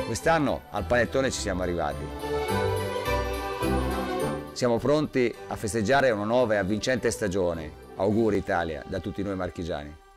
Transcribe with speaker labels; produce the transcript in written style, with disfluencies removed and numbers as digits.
Speaker 1: Quest'anno al panettone ci siamo arrivati. Siamo pronti a festeggiare una nuova e avvincente stagione. Auguri Italia da tutti noi marchigiani.